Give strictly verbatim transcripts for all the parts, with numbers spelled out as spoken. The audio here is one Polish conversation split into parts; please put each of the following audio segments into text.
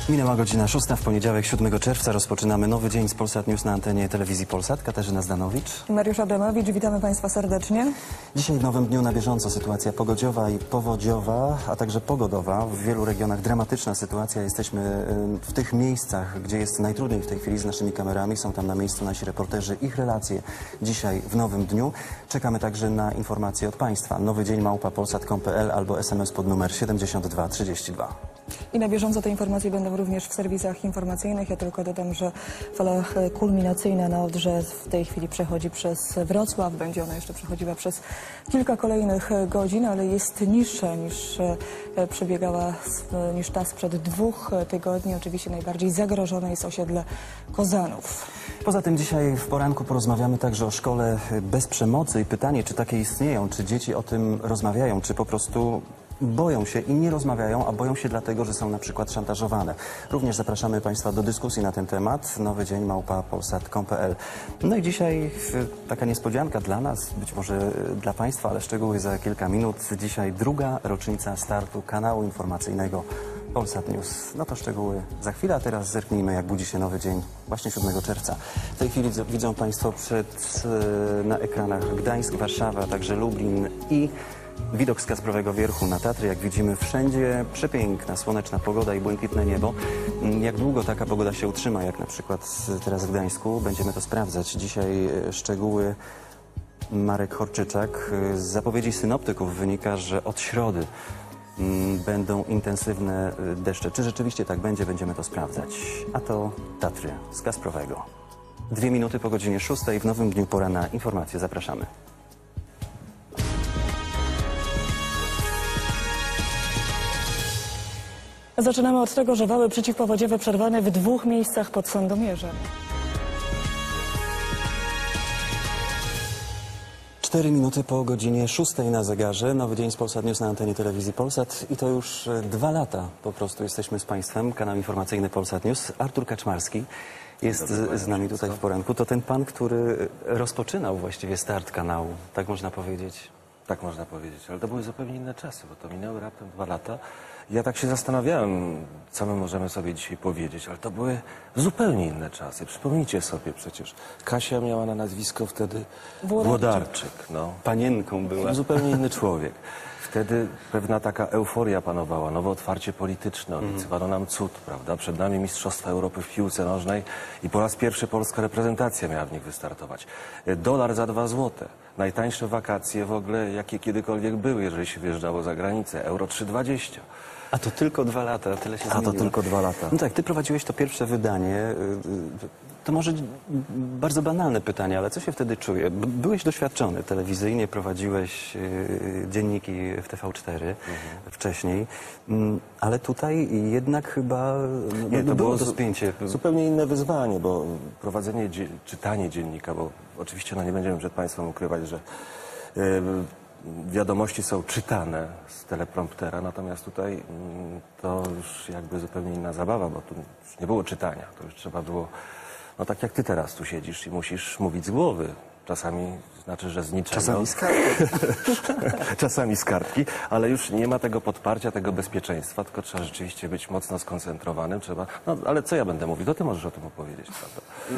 Minęła godzina szósta, w poniedziałek siódmego czerwca rozpoczynamy nowy dzień z Polsat News na antenie telewizji Polsat. Katarzyna Zdanowicz. Mariusz Adamowicz, witamy Państwa serdecznie. Dzisiaj w nowym dniu na bieżąco sytuacja pogodziowa i powodziowa, a także pogodowa. W wielu regionach dramatyczna sytuacja. Jesteśmy w tych miejscach, gdzie jest najtrudniej w tej chwili z naszymi kamerami. Są tam na miejscu nasi reporterzy, ich relacje dzisiaj w nowym dniu. Czekamy także na informacje od Państwa. Nowy dzień małpa polsat kropka com kropka p l albo es em es pod numer siedemdziesiąt dwa trzydzieści dwa. I na bieżąco te informacje będą również w serwisach informacyjnych. Ja tylko dodam, że fala kulminacyjna na Odrze w tej chwili przechodzi przez Wrocław. Będzie ona jeszcze przechodziła przez kilka kolejnych godzin, ale jest niższa niż przebiegała, niż ta sprzed dwóch tygodni. Oczywiście najbardziej zagrożone jest osiedle Kozanów. Poza tym dzisiaj w poranku porozmawiamy także o szkole bez przemocy i pytanie, czy takie istnieją, czy dzieci o tym rozmawiają, czy po prostu boją się i nie rozmawiają, a boją się dlatego, że są na przykład szantażowane. Również zapraszamy Państwa do dyskusji na ten temat. Nowy dzień małpa polsat kropka com kropka p l. No i dzisiaj taka niespodzianka dla nas, być może dla Państwa, ale szczegóły za kilka minut. Dzisiaj druga rocznica startu kanału informacyjnego Polsat News. No to szczegóły za chwilę, a teraz zerknijmy, jak budzi się nowy dzień właśnie siódmego czerwca. W tej chwili widzą Państwo przed, na ekranach Gdańsk, Warszawa, a także Lublin i widok z Kasprowego Wierchu na Tatry. Jak widzimy, wszędzie przepiękna, słoneczna pogoda i błękitne niebo. Jak długo taka pogoda się utrzyma, jak na przykład teraz w Gdańsku, będziemy to sprawdzać. Dzisiaj szczegóły Marek Horczyczak. Z zapowiedzi synoptyków wynika, że od środy będą intensywne deszcze. Czy rzeczywiście tak będzie, będziemy to sprawdzać. A to Tatry z Kasprowego. Dwie minuty po godzinie szóstej w nowym dniu pora na informacje. Zapraszamy. Zaczynamy od tego, że wały przeciwpowodziowe przerwane w dwóch miejscach pod Sandomierzem. Cztery minuty po godzinie szóstej na zegarze. Nowy dzień z Polsat News na antenie telewizji Polsat. I to już dwa lata po prostu jesteśmy z Państwem. Kanał informacyjny Polsat News. Artur Kaczmarski jest z, z nami tutaj w poranku. To ten pan, który rozpoczynał właściwie start kanału, tak można powiedzieć. Tak można powiedzieć, ale to były zupełnie inne czasy, bo to minęły raptem dwa lata. Ja tak się zastanawiałem, co my możemy sobie dzisiaj powiedzieć, ale to były zupełnie inne czasy. Przypomnijcie sobie przecież, Kasia miała na nazwisko wtedy Włodarczyk. Włodarczyk. No. Panienką była. Zupełnie inny człowiek. Wtedy pewna taka euforia panowała, nowe otwarcie polityczne, obiecywano nam cud, prawda? Przed nami Mistrzostwa Europy w piłce nożnej i po raz pierwszy polska reprezentacja miała w nich wystartować. Dolar za dwa złote. Najtańsze wakacje w ogóle, jakie kiedykolwiek były, jeżeli się wyjeżdżało za granicę. Euro trzy dwadzieścia. A to tylko dwa lata, tyle się A zmieniło. to tylko dwa lata. No tak, ty prowadziłeś to pierwsze wydanie. To może bardzo banalne pytanie, ale co się wtedy czuje? Byłeś doświadczony telewizyjnie, prowadziłeś dzienniki w T V cztery mhm. wcześniej, ale tutaj jednak chyba no, Nie, to było było to spięcie. Zupełnie inne wyzwanie, bo prowadzenie, czytanie dziennika, bo oczywiście no, nie będziemy przed Państwem ukrywać, że yy, wiadomości są czytane z telepromptera, natomiast tutaj yy, to już jakby zupełnie inna zabawa, bo tu już nie było czytania, to już trzeba było, no tak jak ty teraz tu siedzisz i musisz mówić z głowy. Czasami znaczy, że z niczego. Czasami z kartki. Czasami z kartki, ale już nie ma tego podparcia, tego bezpieczeństwa, tylko trzeba rzeczywiście być mocno skoncentrowanym. Trzeba. No, ale co ja będę mówił? To ty możesz o tym opowiedzieć, prawda?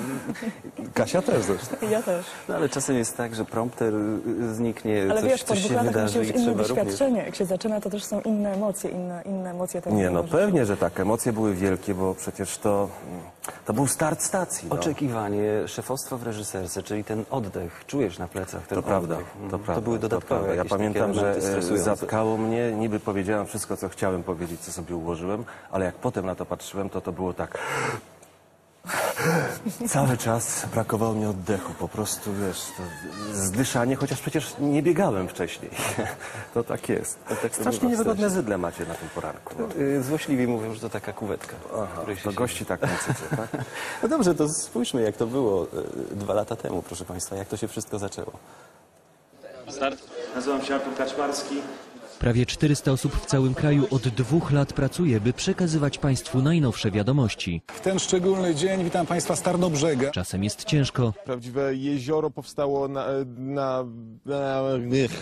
Kasia też zresztą. Ja też. No ale czasem jest tak, że prompter zniknie, Ale coś, wiesz, po coś dwóch się latach ma wydarzy się już i inne trzeba doświadczenie. również... Jak się zaczyna, to też są inne emocje, inne, inne emocje. Tego Nie, no może. pewnie, że tak. Emocje były wielkie, bo przecież to, to był start stacji. No. Oczekiwanie, szefostwo w reżyserce, czyli ten oddech, czujesz na plecach ten To prawda, oddech. to prawda. To były dodatkowe to Ja jakieś pamiętam, takie że elementy stresujące. zatkało mnie, niby powiedziałem wszystko, co chciałem powiedzieć, co sobie ułożyłem, ale jak potem na to patrzyłem, to to było tak... Cały czas brakowało mi oddechu, po prostu, wiesz, to zdyszanie, chociaż przecież nie biegałem wcześniej. To tak jest. To tak Strasznie niewygodne zydle macie na tym poranku. No. Yy, Złośliwi mówią, że to taka kuwetka. Aha, której się to siedzi. gości tak mówicie, tak? No dobrze, to spójrzmy, jak to było yy, dwa lata temu, proszę Państwa, jak to się wszystko zaczęło. Start. Nazywam się Artur Kaczmarski. Prawie czterysta osób w całym kraju od dwóch lat pracuje, by przekazywać Państwu najnowsze wiadomości. W ten szczególny dzień witam Państwa z Tarnobrzega. Czasem jest ciężko, Prawdziwe jezioro powstało na... na, na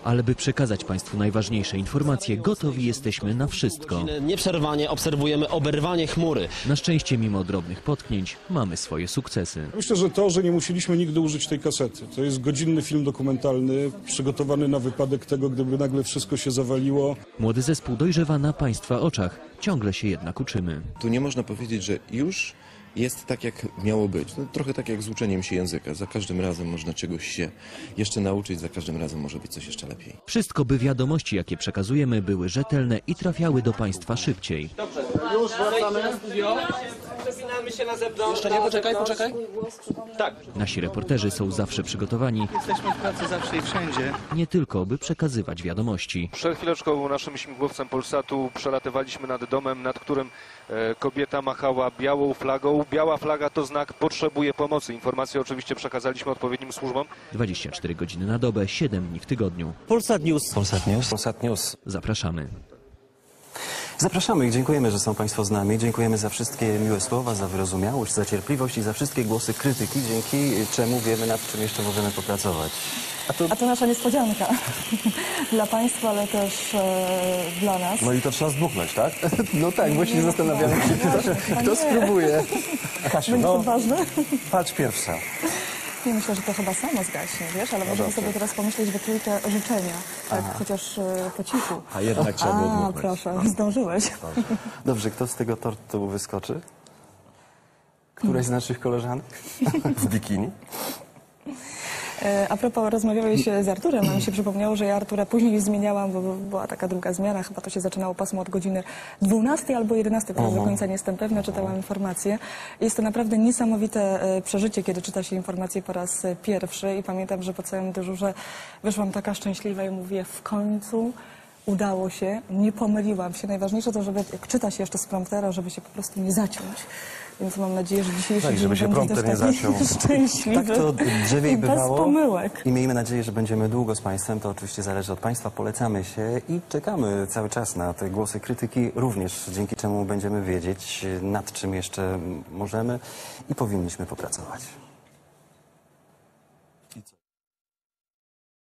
Ale by przekazać Państwu najważniejsze informacje, gotowi jesteśmy na wszystko. Nieprzerwanie obserwujemy oberwanie chmury. Na szczęście, mimo drobnych potknięć, mamy swoje sukcesy. Myślę, że to, że nie musieliśmy nigdy użyć tej kasety. To jest godzinny film dokumentalny, przygotowany na wypadek tego, gdyby nagle wszystko się zawaliło. Młody zespół dojrzewa na Państwa oczach. Ciągle się jednak uczymy. Tu nie można powiedzieć, że już jest tak, jak miało być. No, trochę tak jak z uczeniem się języka. Za każdym razem można czegoś się jeszcze nauczyć, za każdym razem może być coś jeszcze lepiej. Wszystko, by wiadomości, jakie przekazujemy, były rzetelne i trafiały do Państwa szybciej. Już wracamy. Przepinamy się na zewnątrz. Jeszcze nie, poczekaj, poczekaj. Tak. Nasi reporterzy są zawsze przygotowani, Jesteśmy w pracy zawsze i wszędzie. nie tylko, by przekazywać wiadomości. Przed chwileczką naszym śmigłowcem Polsatu przelatywaliśmy nad domem, nad którym e, kobieta machała białą flagą. Biała flaga to znak potrzebuje pomocy. Informacje oczywiście przekazaliśmy odpowiednim służbom. dwadzieścia cztery godziny na dobę, siedem dni w tygodniu. Polsat News. Polsat News. Polsat News. Zapraszamy. Zapraszamy i dziękujemy, że są Państwo z nami. Dziękujemy za wszystkie miłe słowa, za wyrozumiałość, za cierpliwość i za wszystkie głosy krytyki, dzięki czemu wiemy, nad czym jeszcze możemy popracować. A to... A to nasza niespodzianka dla Państwa, ale też e, dla nas. No i to trzeba zbuchnąć, tak? No tak, właśnie zastanawiamy się, kto, kto spróbuje. Kasiu, Będzie no, to ważne? patrz pierwsza. I myślę, że to chyba samo zgaśnie, wiesz, ale możemy sobie teraz pomyśleć we trójkę życzenia, tak, chociaż e, po cichu. A jednak trzeba było A, dmuchnąć. proszę, zdążyłeś. Dobrze, kto z tego tortu wyskoczy? Któraś z naszych koleżanek? W bikini? E, A propos, rozmawiałeś z Arturem, a mi się przypomniało, że ja Artura później zmieniałam, bo była taka druga zmiana, chyba to się zaczynało pasmo od godziny dwunastej albo jedenastej, teraz do końca nie jestem pewna, czytałam informacje. Jest to naprawdę niesamowite e, przeżycie, kiedy czyta się informacje po raz e, pierwszy i pamiętam, że po całym dyżurze wyszłam taka szczęśliwa i mówię, w końcu udało się, nie pomyliłam się. Najważniejsze to, żeby jak czyta się jeszcze z promptera, żeby się po prostu nie zaciąć. Więc mam nadzieję, że dzisiejszy Tak, dzień żeby się będzie prompter też nie taki zaciął. szczęśliwy Tak to drzewiej i bez bywało. pomyłek. I miejmy nadzieję, że będziemy długo z Państwem. To oczywiście zależy od Państwa. Polecamy się i czekamy cały czas na te głosy krytyki, również dzięki czemu będziemy wiedzieć, nad czym jeszcze możemy i powinniśmy popracować.